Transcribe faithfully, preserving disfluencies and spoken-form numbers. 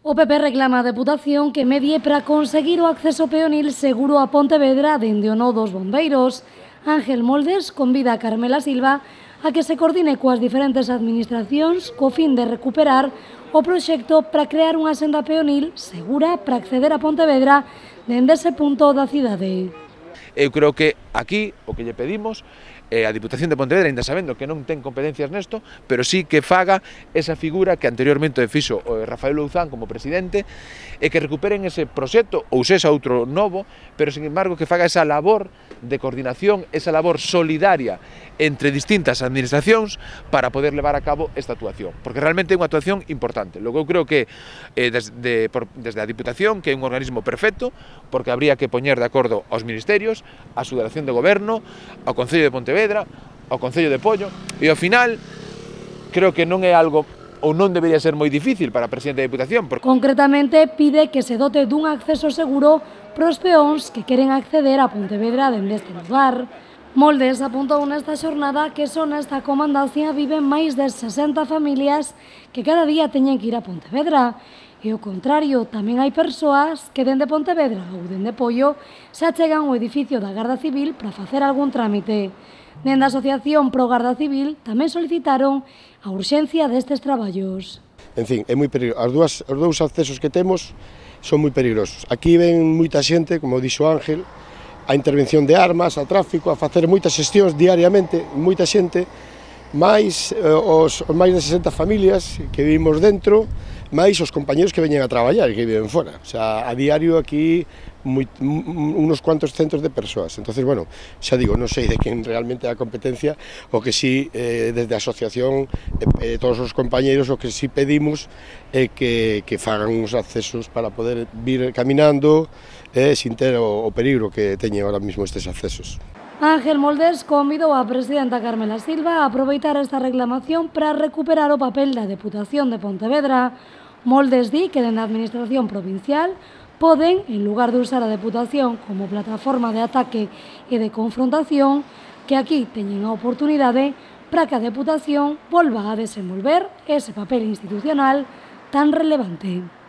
O P P reclama a Deputación que medie para conseguir o acceso peonil seguro a Pontevedra dende o nó dos bombeiros. Ángel Moldes convida a Carmela Silva a que se coordine coas diferentes administracións co fin de recuperar o proxecto para crear unha senda peonil segura para acceder a Pontevedra dende ese punto da cidade. Eu creo que aquí o que lle pedimos eh, a Diputación de Pontevedra, ainda sabendo que non ten competencias nesto, pero sí que faga esa figura que anteriormente fixo o Rafael Louzán como presidente e que recuperen ese proxecto ou sexa outro novo, pero sin embargo que faga esa labor de coordinación, esa labor solidaria entre distintas administracións para poder levar a cabo esta actuación, porque realmente é unha actuación importante. Logo eu creo que eh, desde, por, desde a Diputación, que é un organismo perfecto, porque habría que poñer de acordo aos ministerios, a Subdelegación de Goberno, ao Concello de Pontevedra, ao Concello de Pollo, e ao final creo que non é algo ou non debería ser moi difícil para a Presidenta da Diputación. Porque... Concretamente pide que se dote dun acceso seguro para os peóns que queren acceder a Pontevedra dende este lugar. Moldes apuntou nesta xornada que só nesta comandancia viven máis de sesenta familias que cada día teñen que ir a Pontevedra. E ao contrario, tamén hai persoas que dende Pontevedra ou dende Pollo se achegan ao edificio da Garda Civil para facer algún trámite. Dende a Asociación Pro Garda Civil tamén solicitaron a urxencia destes traballos. En fin, é moi peligroso. As dúas, os dous accesos que temos son moi peligrosos. Aquí ven moita xente, como dixo Ángel, a intervención de armas, a tráfico, a facer moitas xestións diariamente, moita xente, máis eh, os, os máis de sesenta familias que vivimos dentro, máis os compañeros que veñen a traballar e que viven fora. O sea, a diario aquí moi, unos cuantos centros de persoas. Entonces, bueno, xa digo, non sei de quen realmente é a competencia, o que sí, eh, desde a asociación, eh, todos os compañeros, o que sí pedimos é eh, que, que fagan uns accesos para poder vir caminando, eh, sin ter o, o peligro que teñen ahora mismo estes accesos. Ángel Moldes convidou a presidenta Carmela Silva a aproveitar esta reclamación para recuperar o papel da Deputación de Pontevedra. Moldes di que dende a Administración Provincial poden, en lugar de usar a Deputación como plataforma de ataque e de confrontación, que aquí teñen a oportunidade para que a Deputación volva a desenvolver ese papel institucional tan relevante.